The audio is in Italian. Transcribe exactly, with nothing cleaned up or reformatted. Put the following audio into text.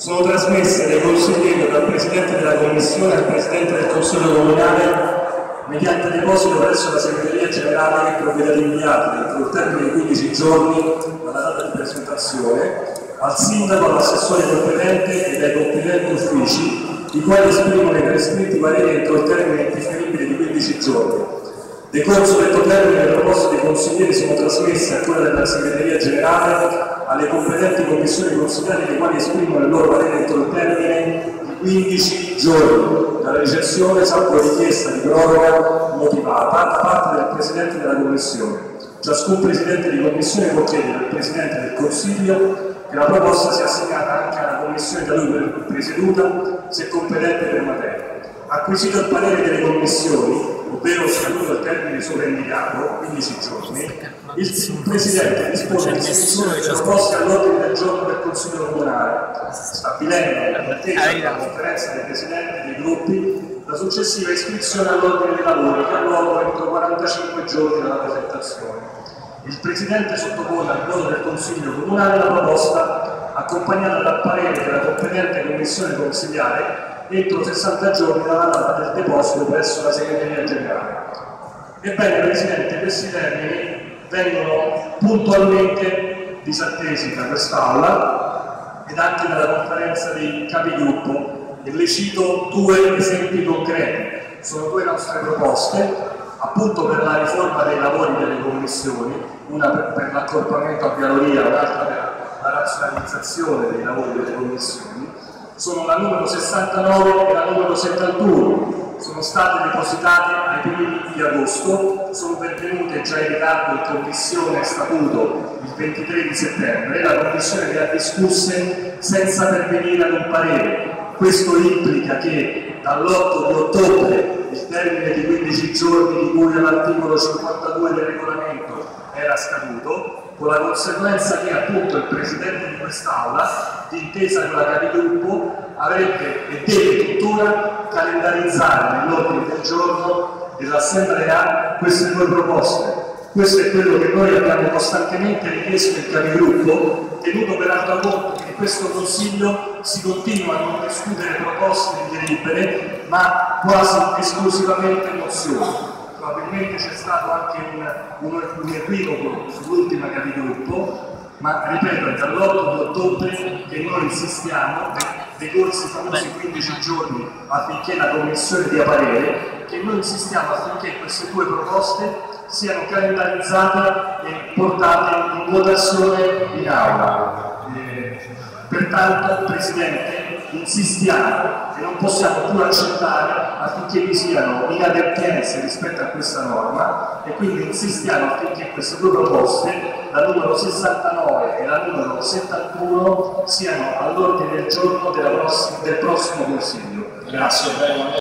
sono trasmesse dai consiglieri dal Presidente della Commissione al Presidente del Consiglio Comunale mediante deposito presso la Segreteria Generale che provvede ad inviarli entro il termine di quindici giorni dalla data di presentazione al Sindaco, all'assessore competente e dai competenti uffici, i quali esprimono i prescritti pareri entro il termine indifferibile di quindici giorni. Decorso detto termine, le proposte dei consiglieri sono trasmesse a quella della Segreteria Generale alle competenti commissioni consigliari, le quali esprimono il loro parere entro il termine di quindici giorni dalla ricezione, salvo richiesta di proroga motivata da parte del Presidente della Commissione. Ciascun Presidente di Commissione può chiedere al Presidente del Consiglio che la proposta sia assegnata anche alla Commissione da lui presieduta, se competente per materia. Acquisito il parere delle commissioni, ovvero scaduto il termine sovraindicato, quindici giorni, il Presidente dispone l'iscrizione delle proposte all'ordine del giorno del Consiglio Comunale, stabilendo, d'intesa con la conferenza dei Presidenti dei gruppi, la successiva iscrizione all'ordine dei lavori che ha luogo entro quarantacinque giorni dalla presentazione. Il Presidente sottopone al voto del Consiglio Comunale la proposta accompagnata dal parere della competente Commissione Consigliare entro sessanta giorni dalla data del deposito presso la Segreteria Generale. Ebbene, Presidente, questi termini vengono puntualmente disattesi da quest'Aula ed anche dalla conferenza dei capigruppo, e le cito due esempi concreti. Sono due nostre proposte, appunto per la riforma dei lavori delle commissioni, una per, per l'accorpamento a Vialoria, un'altra per la razionalizzazione dei lavori delle commissioni. Sono la numero sessantanove e la numero settantuno, sono state depositate ai primi di agosto, sono pervenute già in ritardo in Commissione Statuto il ventitré di settembre, la Commissione le ha discusse senza pervenire ad un parere. Questo implica che dall'otto di ottobre, il termine di quindici giorni di cui all'articolo cinquantadue del regolamento era scaduto, con la conseguenza che appunto il Presidente di quest'Aula, d'intesa con la Capigruppo, avrebbe e deve tuttora calendarizzare nell'ordine del giorno dell'Assemblea queste due proposte. Questo è quello che noi abbiamo costantemente richiesto in Capigruppo, tenuto peraltro conto che in questo Consiglio si continua a non discutere proposte di delibere, ma quasi esclusivamente mozioni. Probabilmente c'è stato anche un, un, un equivoco sull'ultima Capigruppo, ma ripeto, è dall'otto di ottobre che noi insistiamo, decorsi i famosi quindici giorni affinché la Commissione dia parere, che noi insistiamo affinché queste due proposte siano calendarizzate e portate in votazione in Aula. Eh, pertanto, Presidente, insistiamo e non possiamo più accettare affinché vi siano inadempienze rispetto a questa norma, e quindi insistiamo affinché queste due proposte, la numero sessantanove e la numero settantuno, siano all'ordine del giorno della prossima, del prossimo Consiglio. Grazie.